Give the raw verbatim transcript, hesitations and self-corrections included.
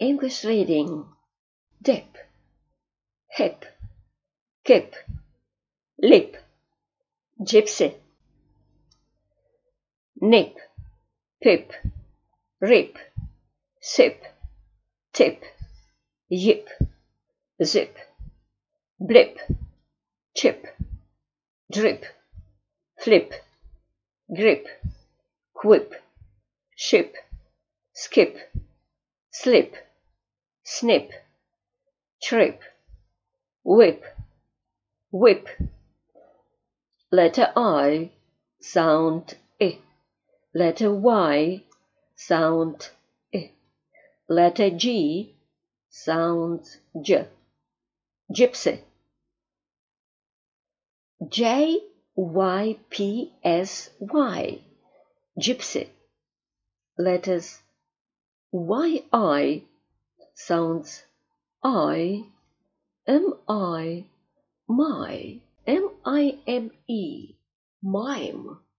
English reading: dip, hip, kip, lip, gypsy. Nip, pip, rip, sip, tip, yip, zip, blip, chip, drip, flip, grip, quip, ship, skip, slip, snip, trip, whip, whip. Letter I, sound I. Letter Y, sound I. Letter G, sound J. Gypsy. J Y P S Y, gypsy. Letters Y I sounds I, M I, my, M I M E, mime.